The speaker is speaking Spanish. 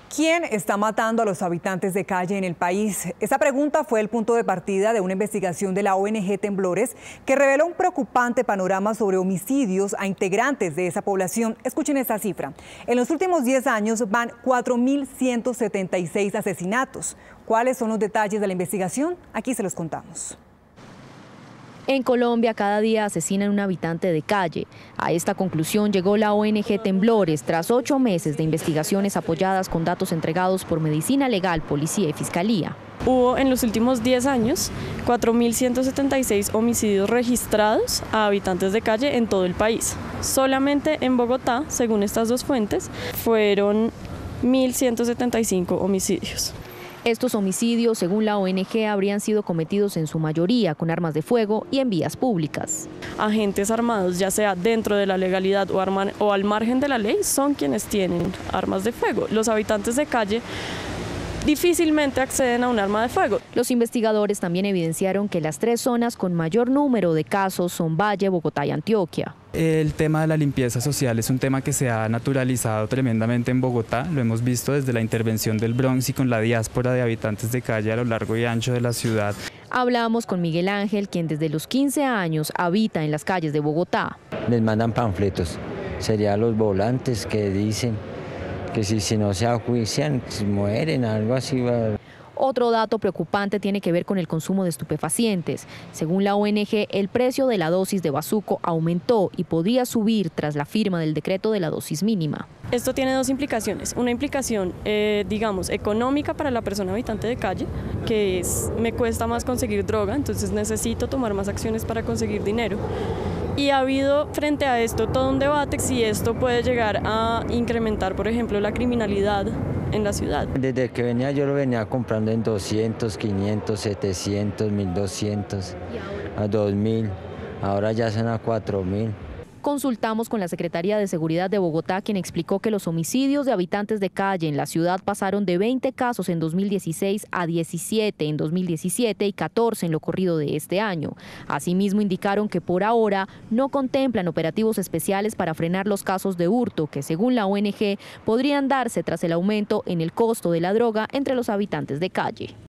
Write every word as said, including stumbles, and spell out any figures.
¿Quién está matando a los habitantes de calle en el país? Esa pregunta fue el punto de partida de una investigación de la O N G Temblores que reveló un preocupante panorama sobre homicidios a integrantes de esa población. Escuchen esta cifra. En los últimos diez años van cuatro mil ciento setenta y seis asesinatos. ¿Cuáles son los detalles de la investigación? Aquí se los contamos. En Colombia cada día asesinan a un habitante de calle. A esta conclusión llegó la O N G Temblores tras ocho meses de investigaciones apoyadas con datos entregados por Medicina Legal, Policía y Fiscalía. Hubo en los últimos diez años cuatro mil ciento setenta y seis homicidios registrados a habitantes de calle en todo el país. Solamente en Bogotá, según estas dos fuentes, fueron mil ciento setenta y cinco homicidios. Estos homicidios, según la O N G, habrían sido cometidos en su mayoría con armas de fuego y en vías públicas. Agentes armados, ya sea dentro de la legalidad o, arma, o al margen de la ley, son quienes tienen armas de fuego. Los habitantes de calle difícilmente acceden a un arma de fuego. Los investigadores también evidenciaron que las tres zonas con mayor número de casos son Valle, Bogotá y Antioquia. El tema de la limpieza social es un tema que se ha naturalizado tremendamente en Bogotá. Lo hemos visto desde la intervención del Bronx y con la diáspora de habitantes de calle a lo largo y ancho de la ciudad. Hablamos con Miguel Ángel, quien desde los quince años habita en las calles de Bogotá. Les mandan panfletos, serían los volantes que dicen que si, si no se ajuician, si mueren, algo así va. Otro dato preocupante tiene que ver con el consumo de estupefacientes. Según la O N G, el precio de la dosis de bazuco aumentó y podría subir tras la firma del decreto de la dosis mínima. Esto tiene dos implicaciones. Una implicación, eh, digamos, económica para la persona habitante de calle, que es, me cuesta más conseguir droga, entonces necesito tomar más acciones para conseguir dinero. Y ha habido frente a esto todo un debate si esto puede llegar a incrementar, por ejemplo, la criminalidad en la ciudad. Desde que venía yo lo venía comprando en doscientos, quinientos, setecientos, mil doscientos, a dos mil, ahora ya son a cuatro mil. Consultamos con la Secretaría de Seguridad de Bogotá, quien explicó que los homicidios de habitantes de calle en la ciudad pasaron de veinte casos en dos mil dieciséis a diecisiete en dos mil diecisiete y catorce en lo corrido de este año. Asimismo, indicaron que por ahora no contemplan operativos especiales para frenar los casos de hurto que, según la O N G, podrían darse tras el aumento en el costo de la droga entre los habitantes de calle.